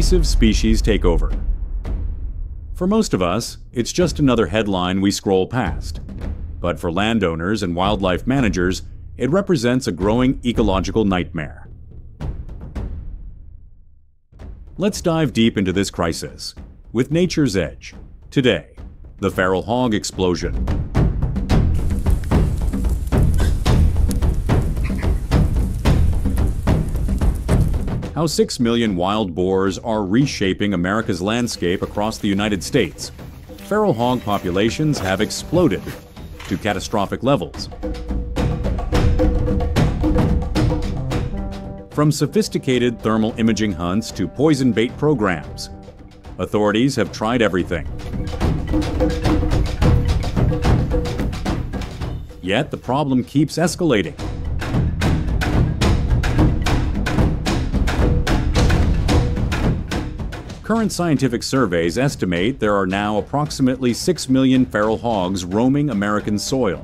invasive species takeover. For most of us, it's just another headline we scroll past. But for landowners and wildlife managers, it represents a growing ecological nightmare. Let's dive deep into this crisis with Nature's Edge. Today, the feral hog explosion. How 6 million wild boars are reshaping America's landscape across the United States. Feral hog populations have exploded to catastrophic levels. From sophisticated thermal imaging hunts to poison bait programs, authorities have tried everything. Yet the problem keeps escalating. Current scientific surveys estimate there are now approximately 6 million feral hogs roaming American soil.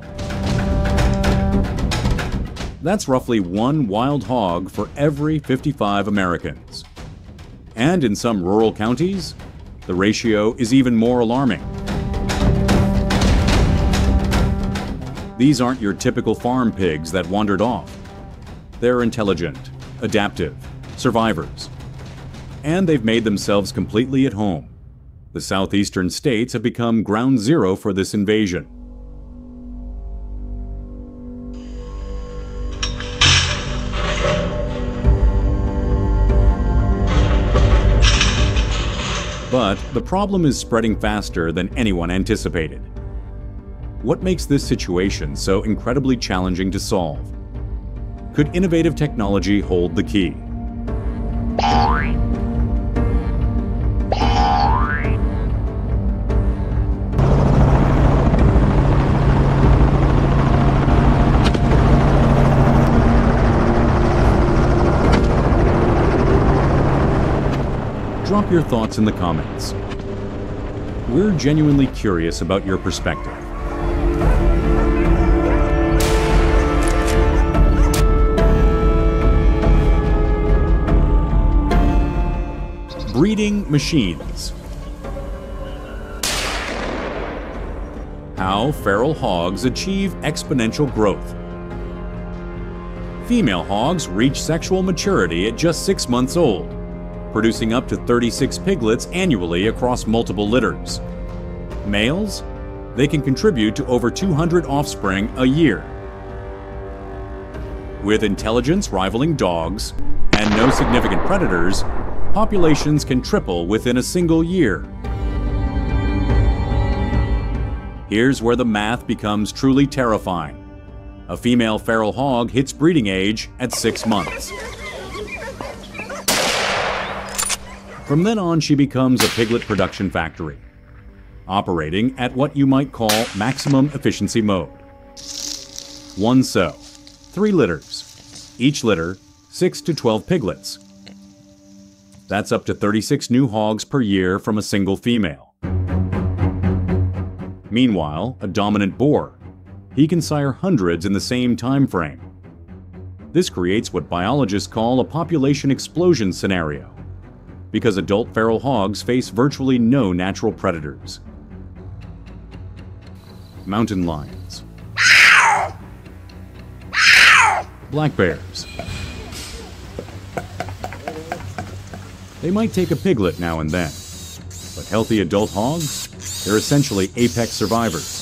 That's roughly one wild hog for every 55 Americans. And in some rural counties, the ratio is even more alarming. These aren't your typical farm pigs that wandered off. They're intelligent, adaptive, survivors. And they've made themselves completely at home. The southeastern states have become ground zero for this invasion. But the problem is spreading faster than anyone anticipated. What makes this situation so incredibly challenging to solve? Could innovative technology hold the key? Drop your thoughts in the comments. We're genuinely curious about your perspective. Breeding machines. How feral hogs achieve exponential growth. Female hogs reach sexual maturity at just 6 months old, producing up to 36 piglets annually across multiple litters. Males? They can contribute to over 200 offspring a year. With intelligence rivaling dogs and no significant predators, populations can triple within a single year. Here's where the math becomes truly terrifying. A female feral hog hits breeding age at 6 months. From then on, she becomes a piglet production factory, operating at what you might call maximum efficiency mode. 1 sow, 3 litters, each litter 6 to 12 piglets. That's up to 36 new hogs per year from a single female. Meanwhile, a dominant boar, he can sire hundreds in the same time frame. This creates what biologists call a population explosion scenario, because adult feral hogs face virtually no natural predators. Mountain lions, black bears. They might take a piglet now and then, but healthy adult hogs, they're essentially apex survivors.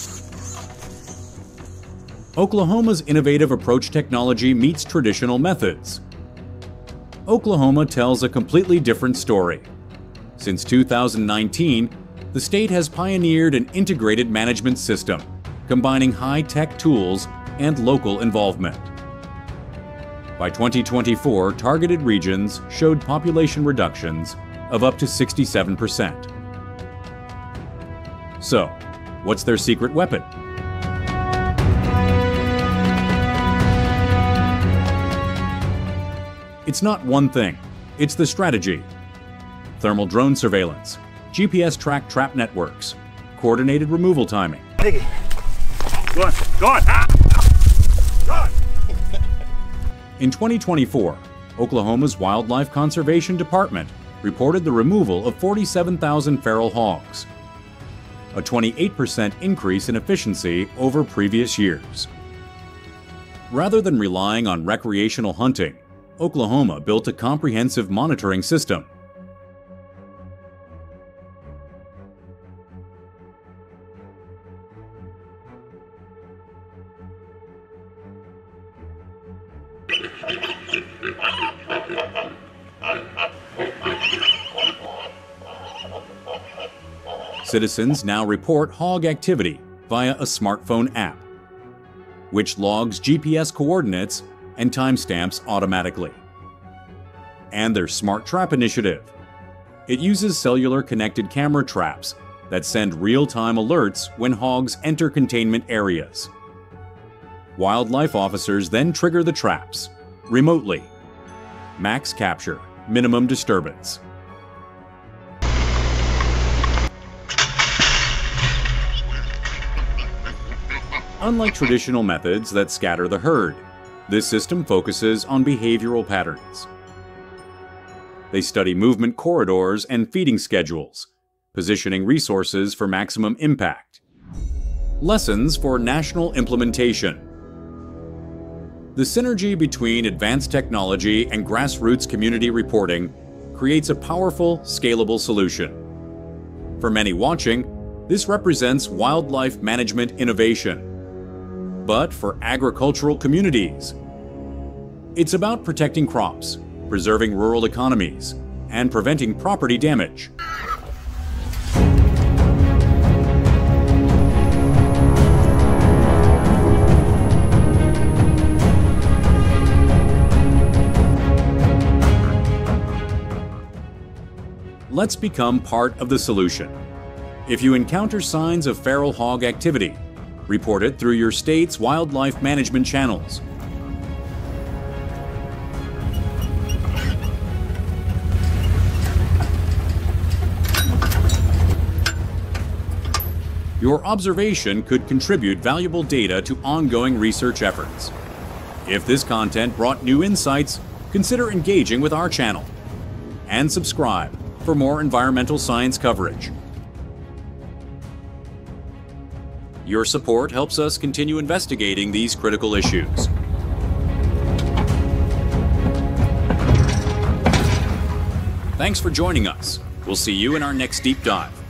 Oklahoma's innovative approach technology meets traditional methods. Oklahoma tells a completely different story. Since 2019, the state has pioneered an integrated management system, combining high-tech tools and local involvement. By 2024, targeted regions showed population reductions of up to 67%. So, what's their secret weapon? It's not one thing, it's the strategy. Thermal drone surveillance, GPS-tracked trap networks, coordinated removal timing. Go on, go on! Ah! Go on! In 2024, Oklahoma's Wildlife Conservation Department reported the removal of 47,000 feral hogs, a 28% increase in efficiency over previous years. Rather than relying on recreational hunting, Oklahoma built a comprehensive monitoring system. Citizens now report hog activity via a smartphone app, which logs GPS coordinates and timestamps automatically. And their Smart Trap initiative. It uses cellular connected camera traps that send real-time alerts when hogs enter containment areas. Wildlife officers then trigger the traps remotely. Max capture, minimum disturbance. Unlike traditional methods that scatter the herd, this system focuses on behavioral patterns. They study movement corridors and feeding schedules, positioning resources for maximum impact. Lessons for national implementation. The synergy between advanced technology and grassroots community reporting creates a powerful, scalable solution. For many watching, this represents wildlife management innovation. But for agricultural communities, it's about protecting crops, preserving rural economies, and preventing property damage. Let's become part of the solution. If you encounter signs of feral hog activity, report it through your state's wildlife management channels. Your observation could contribute valuable data to ongoing research efforts. If this content brought new insights, consider engaging with our channel and subscribe for more environmental science coverage. Your support helps us continue investigating these critical issues. Thanks for joining us. We'll see you in our next deep dive.